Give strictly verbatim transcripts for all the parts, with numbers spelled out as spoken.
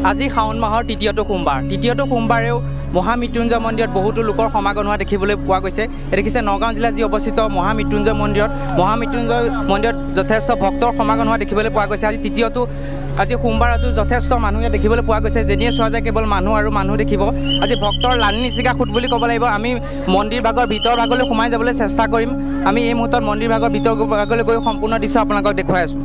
আজি শাওণ মাহৰ তৃতীয়টো সোমবাৰ তৃতীয়টো সোমবাৰেও মহামৃত্যুঞ্জয় মন্দিৰত বহুতো লোকৰ সমাগম হোৱা দেখিবলৈ পোৱা গৈছে। দেখিছে নগাঁও জিলাত যি অৱস্থিত মহামৃত্যুঞ্জয় মন্দিৰত মহামৃত্যুঞ্জয় মন্দিৰত যথেষ্ট ভক্তৰ সমাগম হোৱা দেখিবলৈ পোৱা গৈছে। আজি তৃতীয়টো আজি সোমবাৰতো যথেষ্ট মানুহে দেখিবলৈ পোৱা গৈছে। যেনিয়ে চোৱা যায় কেৱল মানুহ আৰু মানুহ দেখিব। আজি ভক্তৰ লানি নিচিকা সুত বুলি ক'ব লাগিব। আমি মন্দিৰ ভাগৰ ভিতৰ ভাগলৈ সোমাই যাবলৈ চেষ্টা কৰিম। আমি এই মুহূৰ্তত মন্দিৰ ভাগৰ ভিতৰ ভাগলৈ গৈ সম্পূৰ্ণ দৃশ্য আপোনালোকক দেখুৱাই আছোঁ।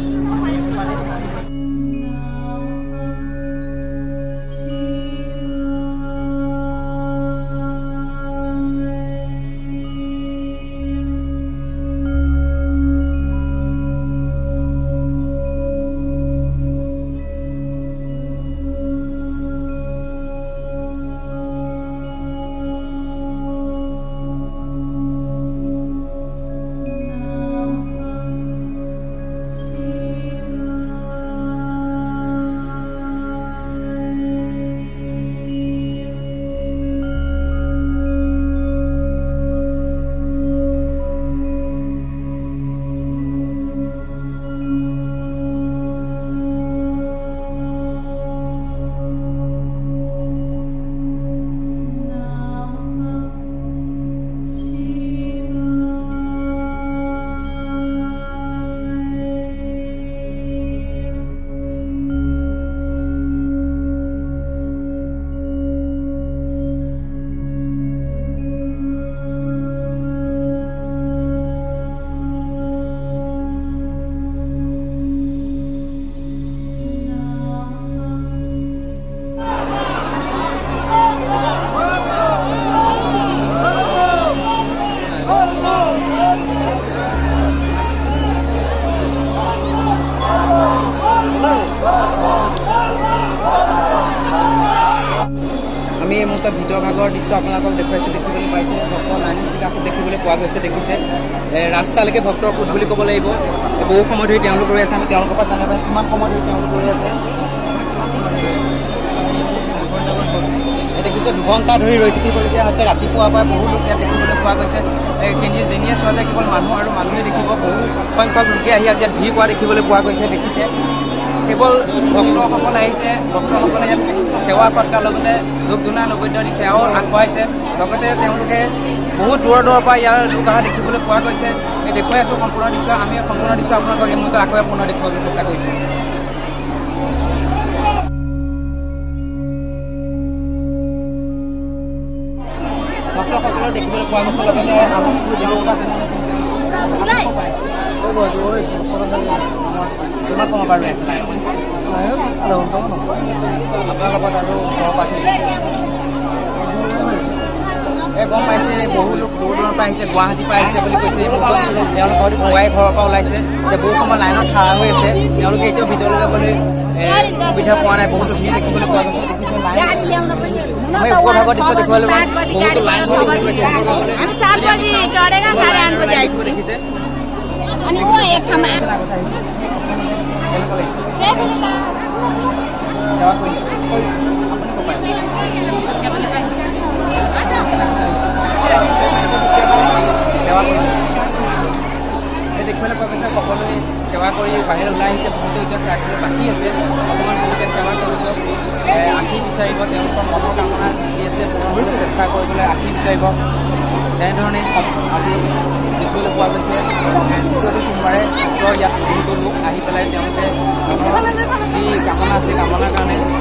আমি এই মুহূৰ্তত ভিতৰ ভাগৰ দৃশ্য আপোনালোকক দেখুৱাইছোঁ। দেখিবলৈ পাইছে ভক্তৰ লাইন চিকাকো দেখিবলৈ পোৱা গৈছে। দেখিছে ৰাস্তালৈকে ভক্তৰ সোঁত বুলি ক'ব লাগিব। বহু সময় ধৰি তেওঁলোক ৰৈ আছে। আমি তেওঁলোকৰ পৰা জানিব পাৰিম কিমান সময় ধৰি তেওঁলোক ৰৈ আছে। দেখিছে দুঘণ্টা ধৰি ৰৈ থাকিবলগীয়া হৈছে। ৰাতিপুৱাৰ পৰা বহু লোক ইয়াত দেখিবলৈ পোৱা গৈছে। কেনিয়ে যেনিয়ে চোৱা যায় কেৱল মানুহ আৰু মানুহে দেখিব। বহু সংখ্যক লোকে আহি ইয়াত ভিৰ কৰা দেখিবলৈ পোৱা গৈছে। দেখিছে কেৱল ভক্তসকল আহিছে। ভক্তসকলে ইয়াত সেৱা সৎকাৰ লগতে ধূপ ধূনা নৈবেদ্য দি সেৱাও আগবঢ়াইছে। লগতে তেওঁলোকে বহুত দূৰৰ দূৰৰ পৰা ইয়াৰ লোক অহা দেখিবলৈ পোৱা গৈছে। এই দেখুৱাই আছোঁ সম্পূৰ্ণ দৃশ্য। আমি সম্পূৰ্ণ দৃশ্য আপোনালোকক এই মুহূৰ্তত আকৌ পুনৰ দেখুৱাবলৈ চেষ্টা কৰিছোঁ। ভক্তসকলৰ দেখিবলৈ পোৱা গৈছে। লগতে কিমান সময় বাৰু আছে আপোনাৰ লগত আৰু এই গম পাইছে বহু লোক দূৰ দূৰৰ পৰা আহিছে। গুৱাহাটীৰ পৰা আহিছে বুলি কৈছে। তেওঁলোক হয়তো পুৱাই ঘৰৰ পৰা ওলাইছে। এতিয়া বহু সময় লাইনত খাৰা হৈ আছে। তেওঁলোকে এতিয়াও ভিতৰলৈ যাবলৈ সুবিধা পোৱা নাই। বহুতো ভিৰ দেখিবলৈ পোৱা গৈছে। মই ওপৰ ভাগৰ দৃশ্য দেখুৱালে বহুতো লাইন দেখিছে। দেখিবলৈ পোৱা গৈছে সকলোৱে সেৱা কৰি বাহিৰত ওলাই আহিছে। বহুতে এতিয়া ৰাখিবলৈ বাকী আছে। অকণমান বহুতে সেৱা কৰিব আশী বিচাৰিব। তেওঁলোকৰ মনৰ কামনা যি আছে পূৰণৰ চেষ্টা কৰিবলৈ আশী বিচাৰিব। তেনেধৰণে আজি দেখিবলৈ পোৱা গৈছে। তৃতীয়টো সোমবাৰে ইয়াত বহুতো লোক আহি পেলাই তেওঁলোকে যি কামনা আছে কামনাৰ কাৰণে